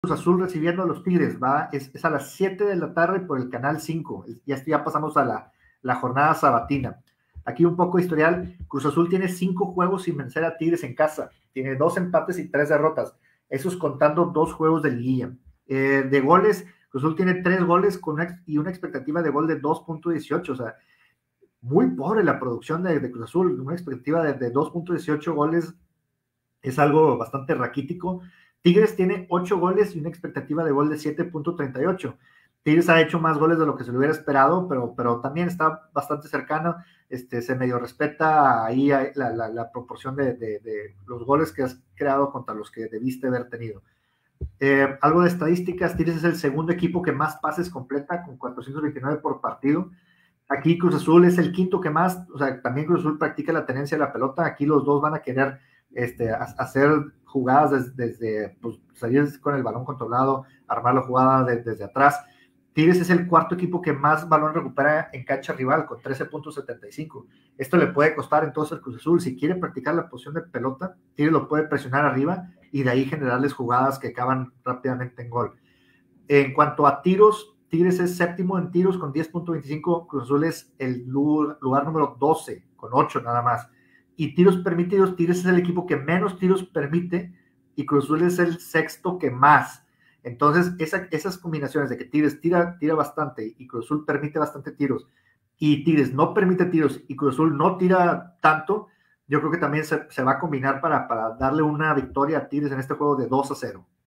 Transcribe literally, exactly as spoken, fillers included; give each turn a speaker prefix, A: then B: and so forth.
A: Cruz Azul recibiendo a los Tigres, va, es, es a las siete de la tarde por el canal cinco, ya, ya pasamos a la, la jornada sabatina. Aquí un poco historial, Cruz Azul tiene cinco juegos sin vencer a Tigres en casa, tiene dos empates y tres derrotas, esos contando dos juegos de liguilla. Eh, de goles, Cruz Azul tiene tres goles con una, y una expectativa de gol de dos punto dieciocho, o sea, muy pobre la producción de, de Cruz Azul, una expectativa de, de dos punto dieciocho goles es algo bastante raquítico. Tigres tiene ocho goles y una expectativa de gol de siete punto treinta y ocho. Tigres ha hecho más goles de lo que se le hubiera esperado, pero, pero también está bastante cercano, este, se medio respeta ahí la, la, la proporción de, de, de, los goles que has creado contra los que debiste haber tenido. Eh, algo de estadísticas, Tigres es el segundo equipo que más pases completa, con cuatrocientos veintinueve por partido. Aquí Cruz Azul es el quinto que más, o sea, también Cruz Azul practica la tenencia de la pelota, aquí los dos van a querer este, hacer jugadas desde, desde pues, salir con el balón controlado, armar la jugada de, desde atrás. Tigres es el cuarto equipo que más balón recupera en cancha rival, con trece punto setenta y cinco. Esto le puede costar entonces al Cruz Azul, si quiere practicar la posición de pelota, Tigres lo puede presionar arriba y de ahí generarles jugadas que acaban rápidamente en gol. En cuanto a tiros, Tigres es séptimo en tiros con diez punto veinticinco, Cruz Azul es el lugar, lugar número doce con ocho nada más. Y tiros permitidos, Tigres es el equipo que menos tiros permite y Cruz Azul es el sexto que más. Entonces, esa, esas combinaciones de que Tigres tira, tira bastante y Cruz Azul permite bastante tiros y Tigres no permite tiros y Cruz Azul no tira tanto, yo creo que también se, se va a combinar para, para darle una victoria a Tigres en este juego de dos a cero.